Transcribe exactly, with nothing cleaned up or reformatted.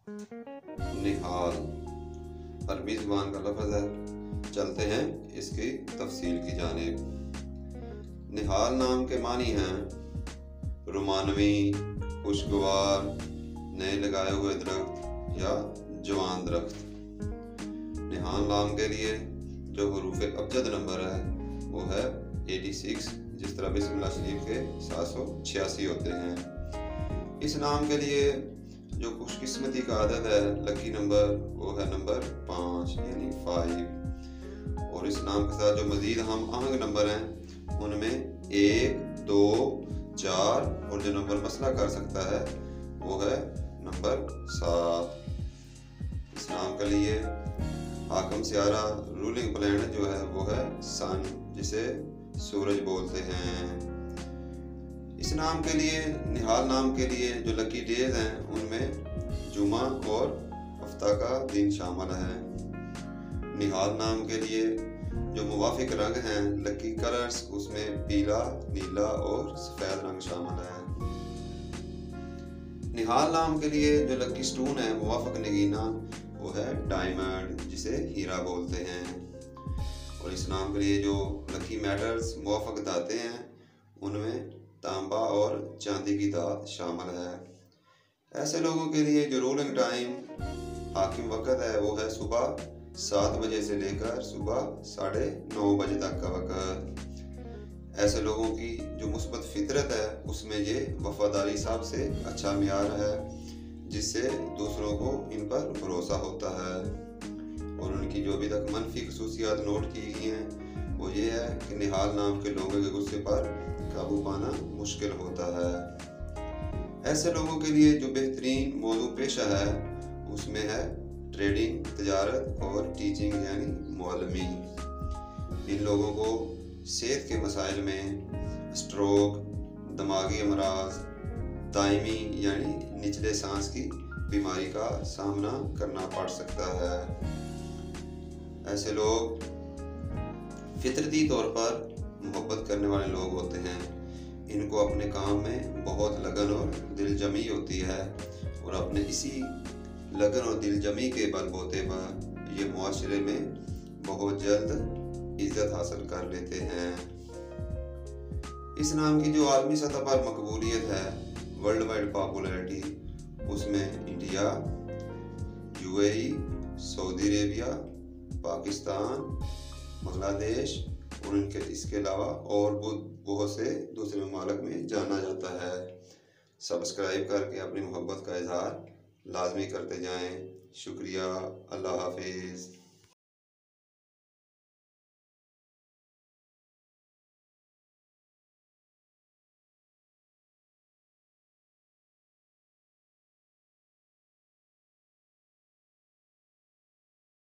निहाल अरबी ज़ुबान का लफ्ज़ है। चलते हैं इसकी तफसील की जानिब। निहाल नाम के मानी हैं रोमानवी, खुशगवार, नए लगाए हुए दरख्त या जवान दरख्त। निहाल नाम के लिए जो हुरूफ अबजद नंबर है वो है छियासी, जिस तरह बिस्मिल्लाह शरीफ के सात सौ छियासी होते हैं। इस नाम के लिए जो खुशकिस्मती का आदद है, लकी नंबर, वो है नंबर पाँच यानी फाइव। और इस नाम के साथ जो मजीद हम आहंग नंबर हैं उनमें एक, दो, चार और जो नंबर मसला कर सकता है वो है नंबर सात। इस नाम के लिए हाकम सियारा रूलिंग प्लैनेट जो है वो है सन, जिसे सूरज बोलते हैं। इस नाम के लिए निहाल नाम के लिए जो लकी डेज हैं उनमें जुमा और हफ्ता का दिन शामिल है। निहाल नाम के लिए जो मुवाफिक रंग हैं लकी कलर्स, उसमें पीला, नीला और सफ़ेद रंग शामिल है। निहाल नाम के लिए जो लकी स्टोन है मुवाफिक नगीना वो है डायमंड, जिसे हीरा बोलते हैं। और इस नाम के लिए जो लकी मेटल्स मुवाफिक धातें हैं उनमें तांबा और चांदी की धात शामिल है। ऐसे लोगों के लिए जो रूलिंग टाइम हाकिम वक़्त है वो है सुबह सात बजे से लेकर सुबह साढ़े नौ बजे तक का वक़्त। ऐसे लोगों की जो मुस्बत फितरत है उसमें ये वफादारी साहब से अच्छा मियार है, जिससे दूसरों को इन पर भरोसा होता है। और उनकी जो अभी तक मनफी खसूसियात नोट की गई हैं वो ये है कि निहाल नाम के लोगों के गुस्से पर काबू पाना मुश्किल होता है। ऐसे लोगों के लिए जो बेहतरीन मौजू पेशा है उसमें है ट्रेडिंग, तजारत और टीचिंग यानी मौलमी। इन लोगों को सेहत के मसाइल में स्ट्रोक, दिमागी अमराज, दायमी यानी निचले सांस की बीमारी का सामना करना पड़ सकता है। ऐसे लोग फितरती तौर पर मोहब्बत करने वाले लोग होते हैं। इनको अपने काम में बहुत लगन और दिलजमी होती है और अपने इसी लगन और दिलजमी के बलबूते पर ये मुआशरे में बहुत जल्द इज्जत हासिल कर लेते हैं। इस नाम की जो आलमी सतह पर मकबूलियत है, वर्ल्ड वाइड पॉपुलैरिटी, उसमें India, UAE, Saudi Arabia, Pakistan, Bangladesh और उनके इसके अलावा और बहुत से दूसरे ममालिक में जाना जाता है। सब्सक्राइब करके अपनी मोहब्बत का इजहार लाजमी करते जाएं। शुक्रिया। अल्लाह हाफिज़।